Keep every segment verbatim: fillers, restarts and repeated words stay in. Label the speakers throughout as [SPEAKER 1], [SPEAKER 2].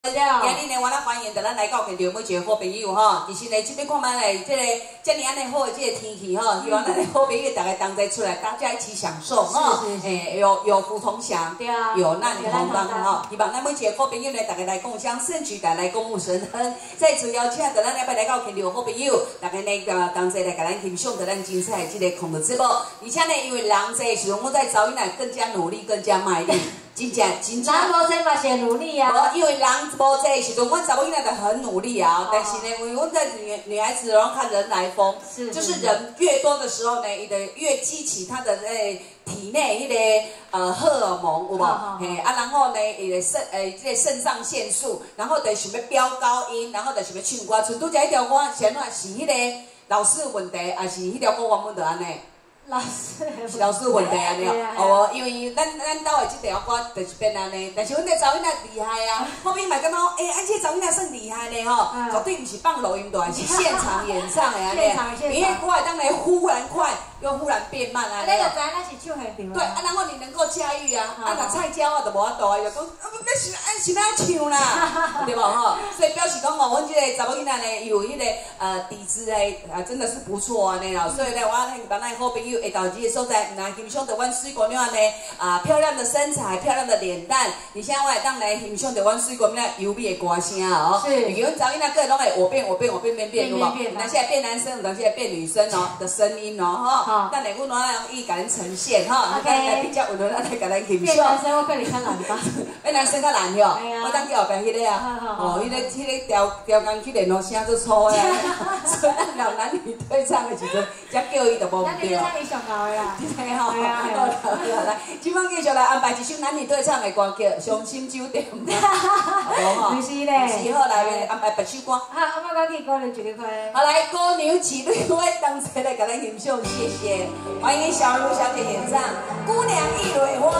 [SPEAKER 1] 今日呢，我来欢迎大家来到现场每一个好朋友吼。其实呢，今日看卖嘞，这个遮尔安尼好的这个天气吼，希望咱的好朋友大家同齐出来，大家一起享受吼。诶，有有福同享，
[SPEAKER 2] 对啊，
[SPEAKER 1] 有难同当吼。希望咱每一个好朋友呢，大家来共襄盛举，大家来共沐神恩。再次邀请大家来来到现场好朋友，大家呢个同齐来甲咱欣赏着咱精彩的这个空的节目。而且呢，因为人侪时阵，我在早起来更加努力，更加卖力。 真正真正，
[SPEAKER 2] 人无这嘛是努力啊。
[SPEAKER 1] 因为人无这时阵，阮查某囡仔就很努力啊。但是呢，因为阮在女女孩子，然后看人来疯，就是人越多的时候呢，伊就越激起他的诶体内迄个呃荷尔蒙，有无？嘿啊，然后呢，伊个肾诶这个肾上腺素，然后就想要飙高音，然后就想要唱歌。像拄则迄条歌，是安怎？是迄个老师问题，还是迄条歌原本就安尼？
[SPEAKER 2] 老师
[SPEAKER 1] 是老师问题安尼哦，因为咱咱兜的这条歌就是变安尼，但是阮这查某囡仔厉害啊，后面嘛感觉讲，哎，而且查某囡仔算厉害呢吼，绝对不是放录音带，是现场演唱的安尼，因为我会当来忽然快又忽然变慢安尼。
[SPEAKER 2] 你就知咱是唱现场。
[SPEAKER 1] 对，啊，然后你能够驾驭啊，啊，若菜鸟啊就无法度啊，就讲啊，要是按是哪唱啦，对无吼？所以表示讲哦，阮这个查某囡仔呢，有迄个呃底子嘞，啊，真的是不错安尼啦，所以呢，我希望咱好朋友。 下到这个所在，来欣赏到阮水姑娘呢啊漂亮的身材、漂亮的脸蛋，而且我会当来欣赏到阮水姑娘优美的歌声哦。是，因为阮查某囡仔个拢会我变我变我变变变，有无？有当时会变男生，有当时会变女生哦的声音哦，吼。但来阮哪样意甲咱呈现哈？你看来比较温柔，咱来甲咱欣赏。
[SPEAKER 2] 变男生我可能较难吧。
[SPEAKER 1] 变男生较难哟，我当去后边迄个啊，哦，迄个迄个调调钢去练哦，声足粗的，所以咱聊男女对唱的时阵，才叫伊就无对。
[SPEAKER 2] 上高的啦，
[SPEAKER 1] 对吼，好啦，来，今晚继续来安排一首男女对唱的歌曲《伤心酒店》，好无吼？
[SPEAKER 2] 不是嘞，
[SPEAKER 1] 是好来安排别首歌。
[SPEAKER 2] 好，我们讲起姑娘一日花。
[SPEAKER 1] 好来，姑娘一日花，同齐来甲咱欣赏，谢谢，欢迎小茹小姐演唱《姑娘一蕊花》。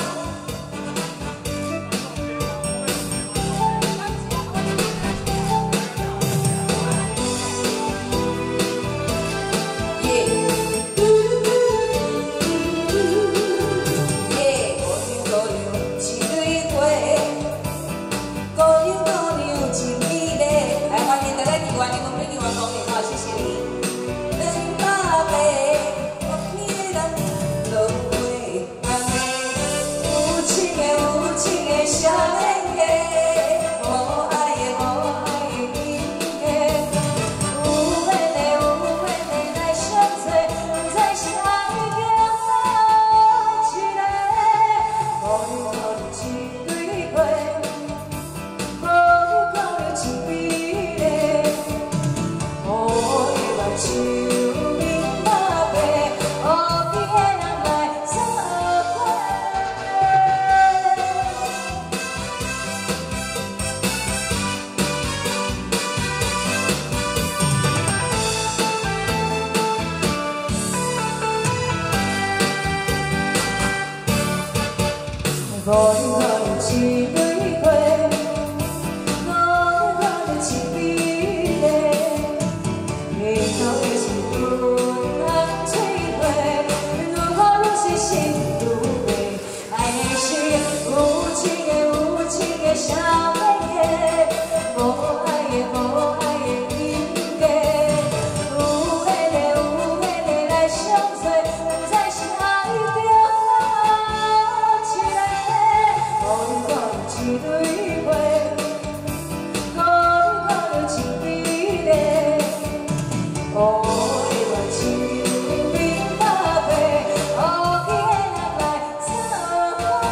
[SPEAKER 3] 我我一蕊花，我我一美丽，日头的是云暗翠花，愈好愈是心愈美。爱的是有情的有情的小妹妹，无爱的无爱的人家，有缘的有缘的来相随，不再是爱着。 一蕊花，我我一美丽，哦，我像棉花被，哦，伊的人来作伙。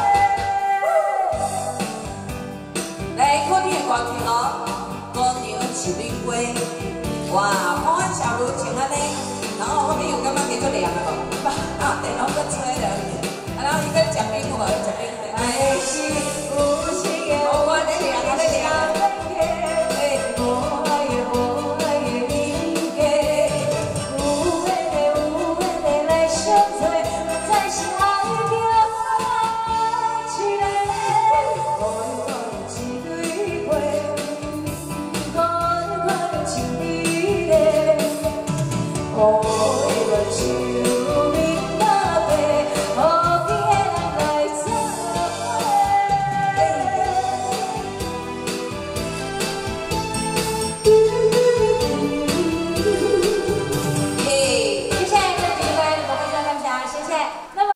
[SPEAKER 1] 来，好听的歌曲哦，《姑娘一蕊花》。哇，看阮小茹唱安尼，然后后面有感觉加足凉了无？啊，电脑搁吹了，啊，然后伊搁食冰无？食冰。哎是。 我我在凉啊，在